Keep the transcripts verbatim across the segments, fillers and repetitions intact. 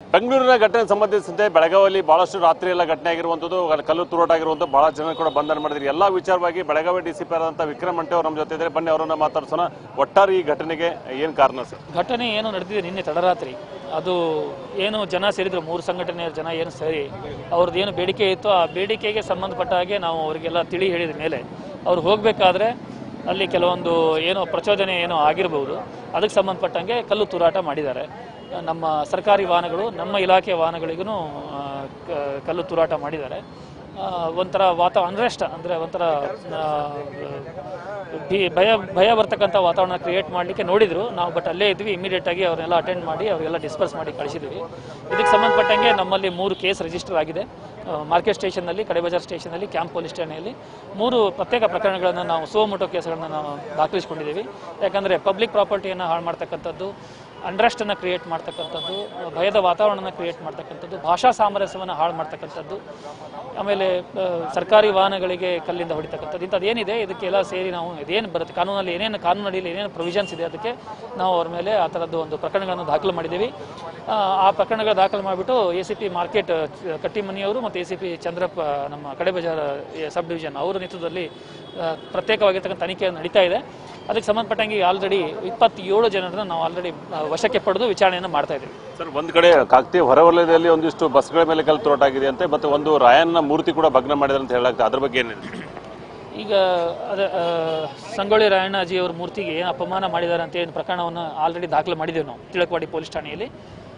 ಬೆಂಗಳೂರಿನ ಘಟನೆ ಸಂಬಂಧಿಸಿದಂತೆ ಬೆಳಗಾವಿಯಲ್ಲಿ ಬಹಳಷ್ಟು ರಾತ್ರಿ ಎಲ್ಲ ಘಟನೆ ಆಗಿರುವಂಥದ್ದು, ಕಲ್ಲು ತೂರಾಟ ಆಗಿರುವಂಥ ಬಹಳ ಜನ ಕೂಡ ಬಂಧನ ಮಾಡಿದ್ರು. ಎಲ್ಲ ವಿಚಾರವಾಗಿ ಬೆಳಗಾವಿ ಡಿ ಸಿ ಪಿ ಆದಂಥ ವಿಕ್ರಮ್ ಅಂಟೆ ಅವರು ನಮ್ಮ ಜೊತೆ ಇದ್ದಾರೆ. ಬನ್ನಿ ಅವರನ್ನ ಮಾತಾಡ್ಸೋಣ. ಒಟ್ಟಾರೆ ಈ ಘಟನೆಗೆ ಏನು ಕಾರಣ ಸರ್? ಘಟನೆ ಏನು ನಡೆದಿದೆ ನಿನ್ನೆ ತಡರಾತ್ರಿ, ಅದು ಏನು ಜನ ಸೇರಿದ್ರು, ಮೂರು ಸಂಘಟನೆಯ ಜನ ಏನು ಸೇರಿ ಅವ್ರದ್ದು ಏನು ಬೇಡಿಕೆ ಇತ್ತು ಆ ಬೇಡಿಕೆಗೆ ಸಂಬಂಧಪಟ್ಟ ಹಾಗೆ ನಾವು ಅವರಿಗೆಲ್ಲ ತಿಳಿ ಹೇಳಿದ ಮೇಲೆ ಅವ್ರು ಹೋಗಬೇಕಾದ್ರೆ ಅಲ್ಲಿ ಕೆಲವೊಂದು ಏನೋ ಪ್ರಚೋದನೆ ಏನೋ ಆಗಿರಬಹುದು, ಅದಕ್ಕೆ ಸಂಬಂಧಪಟ್ಟಂಗೆ ಕಲ್ಲು ತೂರಾಟ ಮಾಡಿದ್ದಾರೆ. ನಮ್ಮ ಸರ್ಕಾರಿ ವಾಹನಗಳು, ನಮ್ಮ ಇಲಾಖೆಯ ವಾಹನಗಳಿಗೂ ಕಲ್ಲು ತೂರಾಟ ಮಾಡಿದ್ದಾರೆ. ಒಂಥರ ವಾತಾವರಣ ಅನ್ರೆಸ್ಟ್ ಅಂದರೆ ಒಂಥರ ಭಯ ಭಯ ಬರ್ತಕ್ಕಂಥ ವಾತಾವರಣ ಕ್ರಿಯೇಟ್ ಮಾಡಲಿಕ್ಕೆ ನೋಡಿದ್ರು ನಾವು, ಬಟ್ ಅಲ್ಲೇ ಇದ್ವಿ. ಇಮಿಡಿಯೇಟಾಗಿ ಅವರೆಲ್ಲ ಅಟೆಂಡ್ ಮಾಡಿ ಅವರೆಲ್ಲ ಡಿಸ್ಪರ್ಸ್ ಮಾಡಿ ಕಳಿಸಿದ್ವಿ. ಇದಕ್ಕೆ ಸಂಬಂಧಪಟ್ಟಂಗೆ ನಮ್ಮಲ್ಲಿ ಮೂರು ಕೇಸ್ ರಿಜಿಸ್ಟರ್ ಆಗಿದೆ. ಮಾರ್ಕೆಟ್ ಸ್ಟೇಷನ್ನಲ್ಲಿ, ಕಡೆಬಜಾರ್ ಸ್ಟೇಷನಲ್ಲಿ, ಕ್ಯಾಂಪ್ ಪೊಲೀಸ್ ಠಾಣೆಯಲ್ಲಿ ಮೂರು ಪ್ರತ್ಯೇಕ ಪ್ರಕರಣಗಳನ್ನು ನಾವು ಸೋಮೋಟೋ ಕೇಸ್ಗಳನ್ನು ನಾವು ದಾಖಲಿಸಿಕೊಂಡಿದ್ದೀವಿ. ಯಾಕಂದರೆ ಪಬ್ಲಿಕ್ ಪ್ರಾಪರ್ಟಿಯನ್ನು ಹಾಳು ಮಾಡ್ತಕ್ಕಂಥದ್ದು, ಅಂಡ್ರೆಸ್ಟನ್ನು ಕ್ರಿಯೇಟ್ ಮಾಡ್ತಕ್ಕಂಥದ್ದು, ಭಯದ ವಾತಾವರಣನ ಕ್ರಿಯೇಟ್ ಮಾಡ್ತಕ್ಕಂಥದ್ದು, ಭಾಷಾ ಸಾಮರಸ್ಯವನ್ನು ಹಾಳು ಮಾಡ್ತಕ್ಕಂಥದ್ದು, ಆಮೇಲೆ ಸರ್ಕಾರಿ ವಾಹನಗಳಿಗೆ ಕಲ್ಲಿಂದ ಹೊಡಿತಕ್ಕಂಥದ್ದು, ಇಂಥದ್ದೇನಿದೆ ಇದಕ್ಕೆಲ್ಲ ಸೇರಿ ನಾವು ಇದೇನು ಬರುತ್ತೆ ಕಾನೂನಲ್ಲಿ, ಏನೇನು ಕಾನೂನು ಅಡಿಯಲ್ಲಿ ಏನೇನು ಪ್ರೊವಿಷನ್ಸ್ ಇದೆ ಅದಕ್ಕೆ ನಾವು ಅವ್ರ ಮೇಲೆ ಆ ಥರದ್ದು ಒಂದು ಪ್ರಕರಣಗಳನ್ನು ದಾಖಲು ಮಾಡಿದ್ದೀವಿ. ಆ ಪ್ರಕರಣಗಳ ದಾಖಲು ಮಾಡಿಬಿಟ್ಟು ಎ ಸಿ ಪಿ ಮಾರ್ಕೆಟ್ ಕಟ್ಟಿಮನಿಯವರು ಮತ್ತು ಎ ಸಿ ಪಿ ಚಂದ್ರಪ್ಪ ನಮ್ಮ ಕಡೆಬಜಾರ್ ಸಬ್ ಡಿವಿಷನ್ ಅವರ ನೇತೃತ್ವದಲ್ಲಿ ಪ್ರತ್ಯೇಕವಾಗಿರ್ತಕ್ಕಂಥ ತನಿಖೆ ನಡೀತಾ ಇದೆ. ಅದಕ್ಕೆ ಸಂಬಂಧಪಟ್ಟಂಗೆ ಆಲ್ರೆಡಿ ಇಪ್ಪತ್ತೇಳು ಜನರನ್ನು ನಾವು ಆಲ್ರೆಡಿ ವಶಕ್ಕೆ ಪಡೆದು ವಿಚಾರಣೆಯನ್ನು ಮಾಡ್ತಾ ಇದ್ದೀವಿ. ಸರ್, ಒಂದು ಕಡೆ ಕಾಕತಿ ಹೊರವಲಯದಲ್ಲಿ ಒಂದಿಷ್ಟು ಬಸ್ಗಳ ಮೇಲೆ ಕಲ್ಲು ತೂರಾಟ ಆಗಿದೆ ಅಂತೆ, ಮತ್ತು ಒಂದು ರಾಯಣ್ಣ ಮೂರ್ತಿ ಕೂಡ ಭಗ್ನ ಮಾಡಿದ್ದಾರೆ ಅಂತ ಹೇಳಲಾಗ್ತದೆ. ಅದ್ರ ಬಗ್ಗೆ ಏನಿದೆ? ಈಗ ಅದ ಸಂಗೊಳ್ಳಿ ರಾಯಣ್ಣಜಿ ಅವ್ರ ಮೂರ್ತಿಗೆ ಏನು ಅಪಮಾನ ಮಾಡಿದ್ದಾರೆ ಅಂತ ಏನು ಪ್ರಕರಣವನ್ನು ಆಲ್ರೆಡಿ ದಾಖಲು ಮಾಡಿದ್ದೇವೆ ನಾವು ತಿಳಕವಾಡಿ ಪೊಲೀಸ್ ಠಾಣೆಯಲ್ಲಿ.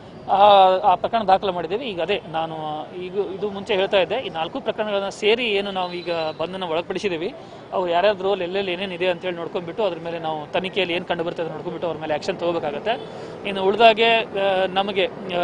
ಆ ಪ್ರಕರಣ ದಾಖಲು ಮಾಡಿದ್ದೇವೆ. ಈಗ ಅದೇ ನಾನು ಈಗ ಇದು ಮುಂಚೆ ಹೇಳ್ತಾ ಇದ್ದೆ, ಈ ನಾಲ್ಕು ಪ್ರಕರಣಗಳನ್ನು ಸೇರಿ ಏನು ನಾವು ಈಗ ಬಂಧನ ಒಳಪಡಿಸಿದ್ದೀವಿ. ಅವ್ರು ಯಾರ್ಯಾರ ರೋಲ್ ಎಲ್ಲೆಲ್ಲಿ ಏನೇನಿದೆ ಅಂತೇಳಿ ನೋಡ್ಕೊಂಡ್ಬಿಟ್ಟು ಅದ್ರ ಮೇಲೆ ನಾವು ತನಿಖೆಯಲ್ಲಿ ಏನು ಕಂಡು ಬರ್ತದೆ ನೋಡ್ಕೊಂಡ್ಬಿಟ್ಟು ಅವ್ರ ಮೇಲೆ ಆ್ಯಕ್ಷನ್ ತೊಗೋಬೇಕಾಗತ್ತೆ. ಇನ್ನು ಉಳಿದಾಗೆ ನಮಗೆ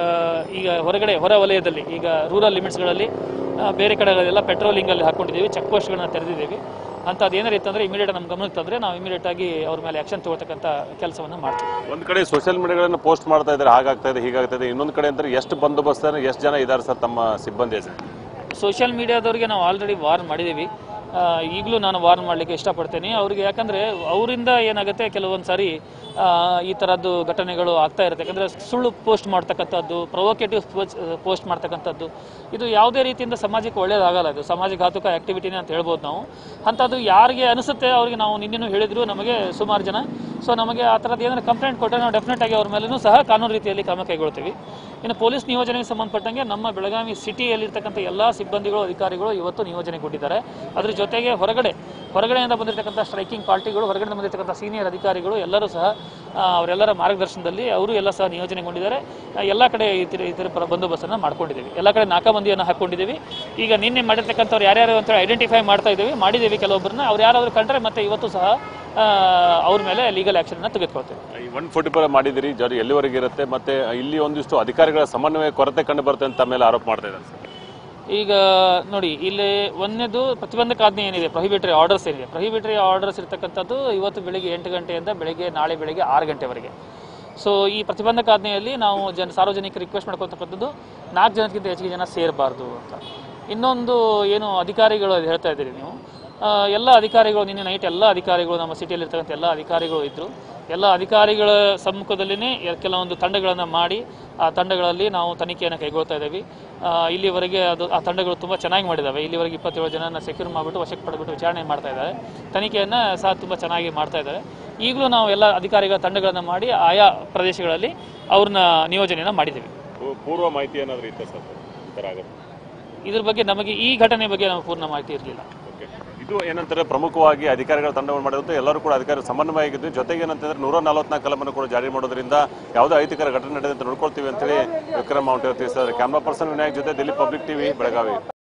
ಈಗ ಹೊರಗಡೆ ಹೊರ ವಲಯದಲ್ಲಿ ಈಗ ರೂರಲ್ ಲಿಮಿಟ್ಸ್ಗಳಲ್ಲಿ ಬೇರೆ ಕಡೆಗಳೆಲ್ಲ ಪೆಟ್ರೋಲಿಂಗಲ್ಲಿ ಹಾಕ್ಕೊಂಡಿದ್ದೀವಿ, ಚೆಕ್ ಪೋಸ್ಟ್ಗಳನ್ನ ತೆರೆದಿದ್ದೀವಿ. ಅಂಥದ್ದು ಏನಾರು ಇತ್ತಂದರೆ ಇಮಿಡಿಯೇಟ್ ನಮ್ಮ ಗಮನಕ್ಕೆ ತಂದರೆ ನಾವು ಇಮಿಡಿಯೇಟಾಗಿ ಅವ್ರ ಮೇಲೆ ಆ್ಯಕ್ಷನ್ ತೊಗೊಳ್ತಕ್ಕಂಥ ಕೆಲಸವನ್ನು ಮಾಡ್ತೀವಿ. ಒಂದು ಕಡೆ ಸೋಷಿಯಲ್ ಮೀಡಿಯಾಗಳನ್ನು ಪೋಸ್ಟ್ ಮಾಡ್ತಾ ಇದ್ದಾರೆ, ಹಾಗಾಗ್ತಾ ಇದೆ ಹೀಗಾಗ್ತಾ ಇದೆ. ಇನ್ನೊಂದು ಕಡೆ ಅಂದರೆ ಎಷ್ಟು ಬಂದೋಬಸ್ತ್, ಎಷ್ಟು ಜನ ಇದ್ದಾರೆ ಸರ್ ತಮ್ಮ ಸಿಬ್ಬಂದಿ? ಸೋಷಿಯಲ್ ಮೀಡಿಯಾದವ್ರಿಗೆ ನಾವು ಆಲ್ರೆಡಿ ವಾರ್ನ್ ಮಾಡಿದ್ದೀವಿ. ಈಗಲೂ ನಾನು ವಾರ್ನ್ ಮಾಡಲಿಕ್ಕೆ ಇಷ್ಟಪಡ್ತೇನೆ ಅವರಿಗೆ. ಯಾಕಂದರೆ ಅವರಿಂದ ಏನಾಗುತ್ತೆ, ಕೆಲವೊಂದು ಸಾರಿ ಈ ಥರದ್ದು ಘಟನೆಗಳು ಆಗ್ತಾ ಇರುತ್ತೆ. ಯಾಕಂದರೆ ಸುಳ್ಳು ಪೋಸ್ಟ್ ಮಾಡ್ತಕ್ಕಂಥದ್ದು, ಪ್ರೊವೊಕೇಟಿವ್ ಪೋಸ್ಟ್ ಮಾಡ್ತಕ್ಕಂಥದ್ದು, ಇದು ಯಾವುದೇ ರೀತಿಯಿಂದ ಸಮಾಜಕ್ಕೆ ಒಳ್ಳೆಯದಾಗಲ್ಲ. ಇದು ಸಮಾಜಘಾತುಕ ಆ್ಯಕ್ಟಿವಿಟಿನೇ ಅಂತ ಹೇಳ್ಬೋದು ನಾವು. ಅಂಥದ್ದು ಯಾರಿಗೆ ಅನಿಸುತ್ತೆ ಅವರಿಗೆ ನಾವು ನಿನ್ನೆನೂ ಹೇಳಿದ್ರು ನಮಗೆ ಸುಮಾರು ಜನ. ಸೊ ನಮಗೆ ಆ ಥರದ್ದು ಏನಾದ್ರು ಕಂಪ್ಲೇಂಟ್ ಕೊಟ್ಟರೆ ನಾವು ಡೆಫಿನೆಟಾಗಿ ಅವ್ರ ಮೇಲೂ ಸಹ ಕಾನೂನು ರೀತಿಯಲ್ಲಿ ಕ್ರಮ ಕೈಗೊಳ್ತೀವಿ. ಇನ್ನು ಪೊಲೀಸ್ ನಿಯೋಜನೆಗೆ ಸಂಬಂಧಪಟ್ಟಂಗೆ ನಮ್ಮ ಬೆಳಗಾವಿ ಸಿಟಿಯಲ್ಲಿರ್ತಕ್ಕಂಥ ಎಲ್ಲ ಸಿಬ್ಬಂದಿಗಳು, ಅಧಿಕಾರಿಗಳು ಇವತ್ತು ನಿಯೋಜನೆಗೊಂಡಿದ್ದಾರೆ. ಅದ್ರ ಜೊತೆಗೆ ಹೊರಗಡೆ ಹೊರಗಡೆಯಿಂದ ಬಂದಿರತಕ್ಕಂಥ ಸ್ಟ್ರೈಕಿಂಗ್ ಪಾರ್ಟಿಗಳು, ಹೊರಗಡೆ ಬಂದಿರತಕ್ಕಂಥ ಸೀನಿಯರ್ ಅಧಿಕಾರಿಗಳು ಎಲ್ಲರೂ ಸಹ ಅವರೆಲ್ಲರ ಮಾರ್ಗದರ್ಶನದಲ್ಲಿ ಅವರು ಎಲ್ಲ ಸಹ ನಿಯೋಜನೆಗೊಂಡಿದ್ದಾರೆ. ಎಲ್ಲ ಕಡೆ ಈ ತರ ಈ ಥರ ಬಂದೋಬಸ್ತನ್ನು ಮಾಡ್ಕೊಂಡಿದ್ದೀವಿ. ಎಲ್ಲ ಕಡೆ ನಾಕಾಬಂದಿಯನ್ನು ಹಾಕ್ಕೊಂಡಿದ್ದೀವಿ. ಈಗ ನಿನ್ನೆ ಮಾಡಿರ್ತಕ್ಕಂಥವ್ರು ಯಾರ್ಯಾರು ಅಂತೇಳಿ ಐಡೆಂಟಿಫೈ ಮಾಡ್ತಾ ಇದ್ದೀವಿ, ಮಾಡಿದ್ದೀವಿ ಕೆಲವೊಬ್ಬರನ್ನ. ಅವ್ರು ಯಾರಾದರೂ ಕಂಡ್ರೆ ಮತ್ತೆ ಇವತ್ತು ಸಹ ಅವ್ರ ಮೇಲೆ ಲೀಗಲ್ ಆ್ಯಕ್ಷನ್ನ ತೆಗೆದುಕೊಳ್ತೇವೆ. ಒನ್ ಫೋರ್ಟಿ ಫೋರ್ ಮಾಡಿದಿರಿ, ಜಾರಿ ಎಲ್ಲಿವರೆಗೆ ಇರುತ್ತೆ? ಮತ್ತು ಇಲ್ಲಿ ಒಂದಿಷ್ಟು ಅಧಿಕಾರಿಗಳ ಸಮನ್ವಯ ಕೊರತೆ ಕಂಡು ಬರುತ್ತೆ ಅಂತ ಮೇಲೆ ಆರೋಪ ಮಾಡ್ತಾ ಇದ್ದಾರೆ ಸರ್. ಈಗ ನೋಡಿ, ಇಲ್ಲಿ ಒಂದನೇದು ಪ್ರತಿಬಂಧಕಾಜ್ಞೆ ಏನಿದೆ, ಪ್ರೊಹಿಬಿಟರಿ ಆರ್ಡರ್ಸ್ ಏನಿದೆ, ಪ್ರೊಹಿಬಿಟರಿ ಆರ್ಡರ್ಸ್ ಇರ್ತಕ್ಕಂಥದ್ದು ಇವತ್ತು ಬೆಳಿಗ್ಗೆ ಎಂಟು ಗಂಟೆಯಿಂದ ಬೆಳಗ್ಗೆ ನಾಳೆ ಬೆಳಗ್ಗೆ ಆರು ಗಂಟೆವರೆಗೆ. ಸೊ ಈ ಪ್ರತಿಬಂಧಕಾಜ್ಞೆಯಲ್ಲಿ ನಾವು ಜನ ಸಾರ್ವಜನಿಕ ರಿಕ್ವೆಸ್ಟ್ ಮಾಡ್ಕೊತಕ್ಕಂಥದ್ದು ನಾಲ್ಕು ಜನಕ್ಕಿಂತ ಹೆಚ್ಚಿಗೆ ಜನ ಸೇರಬಾರ್ದು ಅಂತ. ಇನ್ನೊಂದು ಏನು ಅಧಿಕಾರಿಗಳು ಅದು ಹೇಳ್ತಾ ಇದ್ದೀರಿ ನೀವು, ಎಲ್ಲ ಅಧಿಕಾರಿಗಳು ನಿನ್ನೆ ನೈಟ್ ಎಲ್ಲ ಅಧಿಕಾರಿಗಳು ನಮ್ಮ ಸಿಟಿಯಲ್ಲಿರ್ತಕ್ಕಂಥ ಎಲ್ಲ ಅಧಿಕಾರಿಗಳು ಇದ್ದರು. ಎಲ್ಲ ಅಧಿಕಾರಿಗಳ ಸಮ್ಮುಖದಲ್ಲಿನೇ ಕೆಲವೊಂದು ತಂಡಗಳನ್ನು ಮಾಡಿ ಆ ತಂಡಗಳಲ್ಲಿ ನಾವು ತನಿಖೆಯನ್ನು ಕೈಗೊಳ್ತಾ ಇದ್ದೀವಿ. ಇಲ್ಲಿವರೆಗೆ ಅದು ಆ ತಂಡಗಳು ತುಂಬ ಚೆನ್ನಾಗಿ ಮಾಡಿದ್ದಾವೆ. ಇಲ್ಲಿವರೆಗೆ ಇಪ್ಪತ್ತೇಳು ಜನನ ಸೆಕ್ಯೂರ್ ಮಾಡಿಬಿಟ್ಟು ವಶಕ್ಕೆ ಪಡೆದುಬಿಟ್ಟು ವಿಚಾರಣೆ ಮಾಡ್ತಾ ಇದ್ದಾರೆ. ತನಿಖೆಯನ್ನು ಸಹ ತುಂಬ ಚೆನ್ನಾಗಿ ಮಾಡ್ತಾ ಇದ್ದಾರೆ. ಈಗಲೂ ನಾವು ಎಲ್ಲ ಅಧಿಕಾರಿಗಳ ತಂಡಗಳನ್ನು ಮಾಡಿ ಆಯಾ ಪ್ರದೇಶಗಳಲ್ಲಿ ಅವ್ರನ್ನ ನಿಯೋಜನೆಯನ್ನು ಮಾಡಿದ್ದೀವಿ. ಪೂರ್ವ ಮಾಹಿತಿ ಏನಾದರೂ ಇತ್ತು ಸರ್ ಇದ್ರ ಬಗ್ಗೆ? ನಮಗೆ ಈ ಘಟನೆ ಬಗ್ಗೆ ನಮಗೆ ಪೂರ್ಣ ಮಾಹಿತಿ ಇರಲಿಲ್ಲ. ಇದು ಏನಂತಾರೆ, ಪ್ರಮುಖವಾಗಿ ಅಧಿಕಾರಿಗಳ ತಂಡವನ್ನು ಮಾಡಿದಂತೆ ಎಲ್ಲರೂ ಕೂಡ ಅಧಿಕಾರಿ ಸಮನ್ವಯ ಆಗಿದ್ದು, ಜೊತೆಗೆ ಏನಂತಂದ್ರೆ ನೂರ ನಲವತ್ನಾಲ್ಕು ಕಲಮನ್ನು ಕೂಡ ಜಾರಿ ಮಾಡೋದ್ರಿಂದ ಯಾವುದೇ ಅಹಿತಕರ ಘಟನೆ ನಡೆದಂತೆ ನೋಡ್ಕೊಳ್ತೀವಿ ಅಂತೇಳಿ ವಿಕ್ರಮ್ ಆಮ್ಟೆ ತಿಳಿಸಿದ್ದಾರೆ. ಕ್ಯಾಮ್ರಾ ಪರ್ಸನ್ ವಿನಾಯಕ್ ಜೊತೆ ದಿಲ್ಲಿ ಪಬ್ಲಿಕ್ ಟಿವಿ ಬೆಳಗಾವಿ.